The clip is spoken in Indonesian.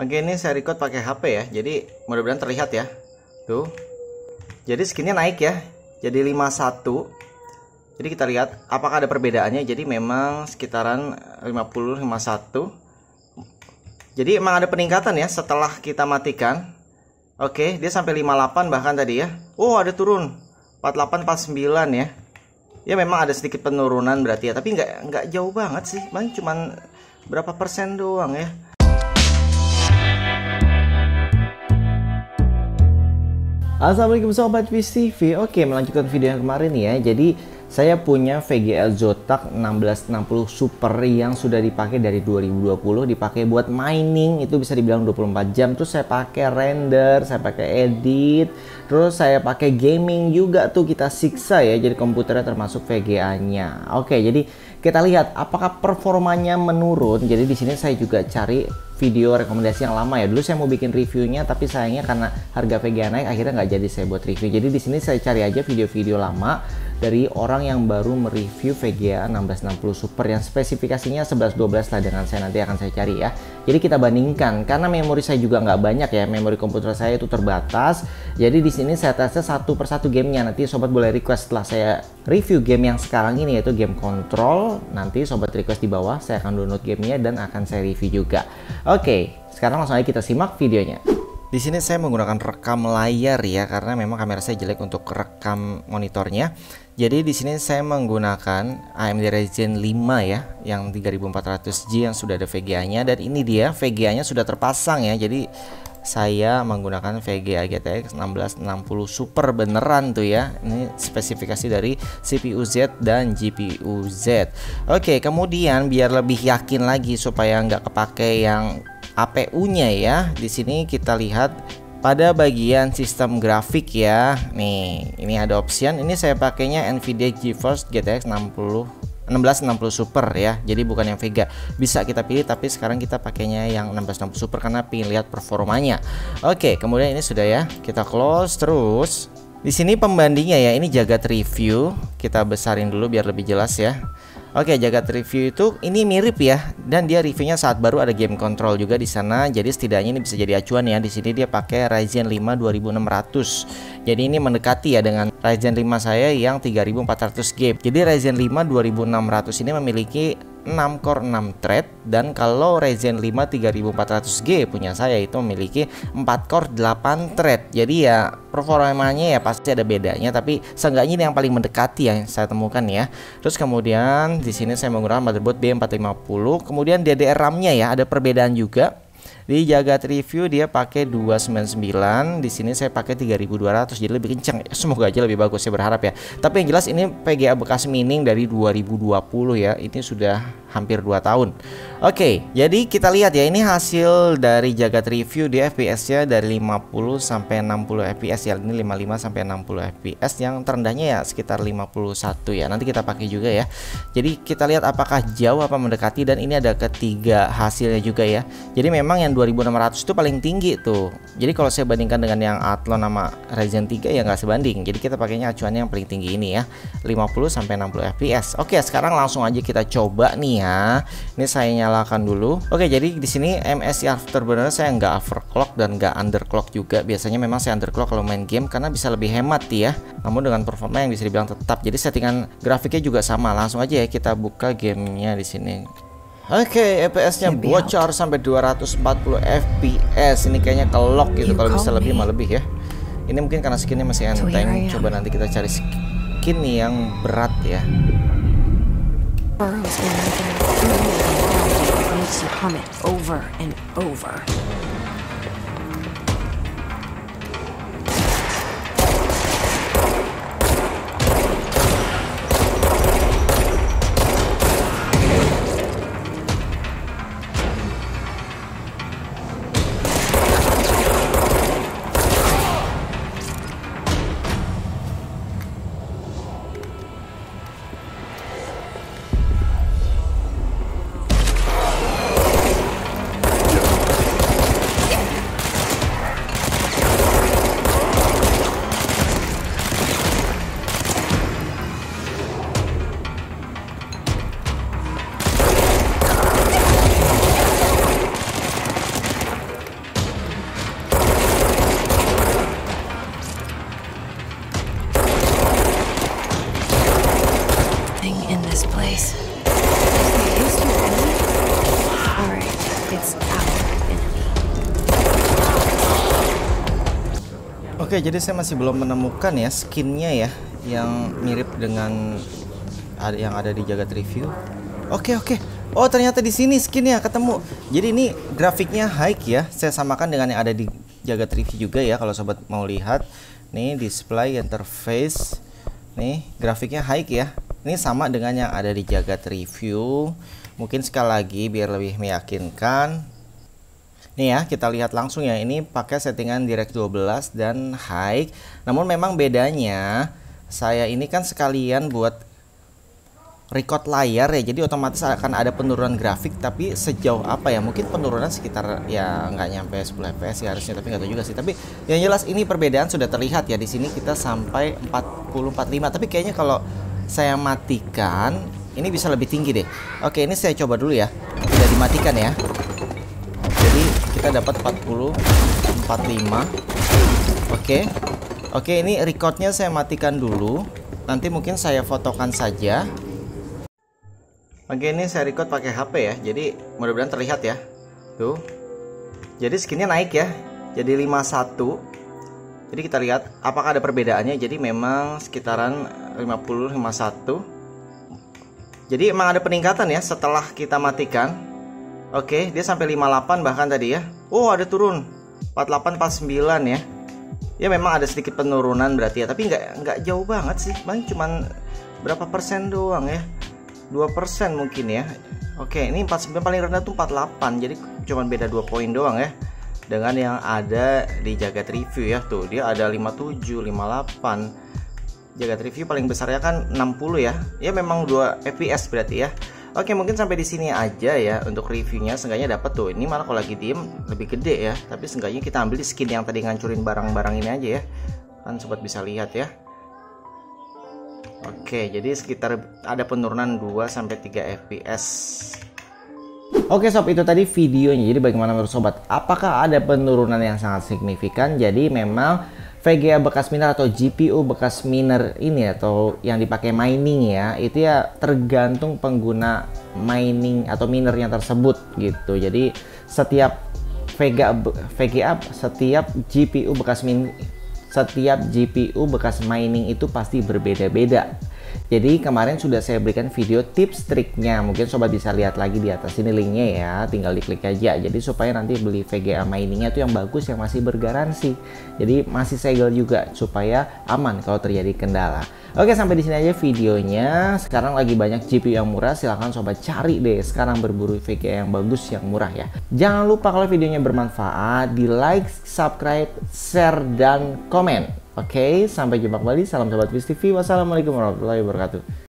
Oke, ini saya record pakai HP ya. Jadi mudah-mudahan terlihat ya. Tuh. Jadi skinnya naik ya. Jadi 51. Jadi kita lihat apakah ada perbedaannya. Jadi memang sekitaran 50 51. Jadi emang ada peningkatan ya setelah kita matikan. Oke, dia sampai 58 bahkan tadi ya. Oh, ada turun. 48 49 ya. Ya memang ada sedikit penurunan berarti ya, tapi nggak jauh banget sih. Paling cuman berapa persen doang ya. Assalamualaikum Sobat Fish TV. Oke, melanjutkan video yang kemarin ya. Jadi saya punya VGA Zotac 1660 Super yang sudah dipakai dari 2020, dipakai buat mining, itu bisa dibilang 24 jam. Terus saya pakai render, saya pakai edit, terus saya pakai gaming juga tuh, kita siksa ya. Jadi komputernya termasuk VGA-nya. Oke, jadi kita lihat apakah performanya menurun. Jadi di sini saya juga cari video rekomendasi yang lama ya. Dulu saya mau bikin reviewnya, tapi sayangnya karena harga VGA naik akhirnya nggak jadi saya buat review. Jadi di sini saya cari aja video-video lama dari orang yang baru mereview VGA 1660 Super yang spesifikasinya 11-12 lah dengan saya, nanti akan saya cari ya. Jadi kita bandingkan, karena memori saya juga nggak banyak ya, memori komputer saya itu terbatas. Jadi di sini saya tesnya satu persatu gamenya. Nanti sobat boleh request setelah saya review game yang sekarang ini, yaitu game Control. Nanti sobat request di bawah, saya akan download gamenya dan akan saya review juga. Oke, sekarang langsung aja kita simak videonya. Di sini saya menggunakan rekam layar ya, karena memang kamera saya jelek untuk rekam monitornya. Jadi di sini saya menggunakan AMD Ryzen 5 ya, yang 3400G yang sudah ada VGA-nya, dan ini dia VGA-nya sudah terpasang ya. Jadi saya menggunakan VGA GTX 1660 Super beneran tuh ya. Ini spesifikasi dari CPU Z dan GPU Z. Oke, kemudian biar lebih yakin lagi supaya nggak kepake yang APU-nya ya. Di sini kita lihat pada bagian sistem grafik ya. Nih, ini ada option. Ini saya pakainya Nvidia GeForce GTX 1660 Super ya. Jadi bukan yang Vega. Bisa kita pilih, tapi sekarang kita pakainya yang 1660 Super karena pengen lihat performanya. Oke, kemudian ini sudah ya. Kita close terus. Di sini pembandingnya ya, ini jagat review. Kita besarin dulu biar lebih jelas ya. Oke, jagat review itu ini mirip ya, dan dia reviewnya saat baru, ada game Control juga di sana. Jadi setidaknya ini bisa jadi acuan ya. Di sini dia pakai Ryzen 5 2600. Jadi ini mendekati ya dengan Ryzen 5 saya yang 3400G. Jadi Ryzen 5 2600 ini memiliki 6 core 6 thread, dan kalau Ryzen 5 3400G punya saya itu memiliki 4 core 8 thread. Jadi ya performanya ya pasti ada bedanya, tapi seenggaknya ini yang paling mendekati yang saya temukan ya. Terus kemudian di sini saya menggunakan motherboard B450. Kemudian DDR RAM-nya ya ada perbedaan juga. Di jagat review dia pakai 299, di sini saya pakai 3200, jadi lebih kencang. Semoga aja lebih bagus, saya berharap ya. Tapi yang jelas ini VGA bekas mining dari 2020 ya. Ini sudah hampir 2 tahun. Oke, jadi kita lihat ya, ini hasil dari jagat review. Di FPS-nya dari 50 sampai 60 FPS ya. Ini 55 sampai 60 FPS, yang terendahnya ya sekitar 51 ya. Nanti kita pakai juga ya. Jadi kita lihat apakah jauh apa mendekati, dan ini ada ketiga hasilnya juga ya. Jadi memang yang 2600 itu paling tinggi tuh. Jadi kalau saya bandingkan dengan yang Athlon sama Ryzen 3 ya nggak sebanding. Jadi kita pakainya acuannya yang paling tinggi ini ya, 50 sampai 60 FPS. Oke, sekarang langsung aja kita coba nih ya. Ini saya nyalakan dulu. Oke, jadi di sini MSI Afterburner saya nggak overclock dan nggak underclock juga. Biasanya memang saya underclock kalau main game karena bisa lebih hemat ya. Namun dengan performa yang bisa dibilang tetap. Jadi settingan grafiknya juga sama. Langsung aja ya kita buka gamenya di sini. Oke, FPS-nya bocor sampai 240 FPS. Ini kayaknya ke lock gitu, kalau bisa lebih mah lebih ya. Ini mungkin karena skinnya masih enteng. Coba nanti kita cari skin yang berat ya. It's our enemy. Oke, jadi saya masih belum menemukan ya skinnya ya yang mirip dengan yang ada di Jagat Review. Oke. Oh, ternyata di sini skinnya ketemu. Jadi ini grafiknya high ya. Saya samakan dengan yang ada di Jagat Review juga ya kalau sobat mau lihat. Nih display interface. Nih grafiknya high ya. Ini sama dengan yang ada di Jagat Review. Mungkin sekali lagi biar lebih meyakinkan. Nih ya, kita lihat langsung ya. Ini pakai settingan Direct 12 dan high. Namun memang bedanya saya ini kan sekalian buat record layar ya, jadi otomatis akan ada penurunan grafik. Tapi sejauh apa ya, mungkin penurunan sekitar ya nggak nyampe 10 fps ya harusnya, tapi nggak tahu juga sih. Tapi yang jelas ini perbedaan sudah terlihat ya. Di sini kita sampai 40-45, tapi kayaknya kalau saya matikan ini bisa lebih tinggi deh. Oke, ini saya coba dulu ya, udah dimatikan ya. Jadi kita dapat 40-45. Oke, ini recordnya saya matikan dulu, nanti mungkin saya fotokan saja. Oke, ini saya record pakai HP ya, jadi mudah-mudahan terlihat ya. Tuh. Jadi skinnya naik ya, jadi 51. Jadi kita lihat apakah ada perbedaannya. Jadi memang sekitaran 50-51. Jadi emang ada peningkatan ya setelah kita matikan. Oke, dia sampai 58 bahkan tadi ya. Oh, ada turun 48-49 ya. Ya memang ada sedikit penurunan berarti ya, tapi nggak jauh banget sih. Bang, cuman berapa persen doang ya. 2% mungkin ya. Oke, ini 49 paling rendah tuh 48. Jadi cuman beda 2 poin doang ya dengan yang ada di Jagat Review ya. Tuh, dia ada 57, 58. Jagat Review paling besarnya kan 60 ya. Ya memang 2 fps berarti ya. Oke, mungkin sampai di sini aja ya untuk reviewnya. Seenggaknya dapat tuh. Ini malah kalau lagi diem lebih gede ya. Tapi seenggaknya kita ambil di skin yang tadi ngancurin barang-barang ini aja ya. Kan sobat bisa lihat ya. Oke, jadi sekitar ada penurunan 2-3 fps. Oke sob, itu tadi videonya. Jadi bagaimana menurut sobat? Apakah ada penurunan yang sangat signifikan? Jadi memang VGA bekas miner atau GPU bekas miner ini atau yang dipakai mining ya, itu ya tergantung pengguna mining atau minernya tersebut gitu. Jadi setiap setiap GPU bekas mining itu pasti berbeda-beda. Jadi kemarin sudah saya berikan video tips triknya, mungkin sobat bisa lihat lagi di atas ini linknya ya, tinggal diklik aja. Jadi supaya nanti beli VGA miningnya itu yang bagus, yang masih bergaransi, jadi masih segel juga supaya aman kalau terjadi kendala. Oke, sampai di sini aja videonya. Sekarang lagi banyak GPU yang murah, silahkan sobat cari deh sekarang, berburu VGA yang bagus yang murah ya. Jangan lupa kalau videonya bermanfaat di like, subscribe, share, dan komen. Oke, sampai jumpa kembali. Salam sobat Viz TV. Wassalamualaikum warahmatullahi wabarakatuh.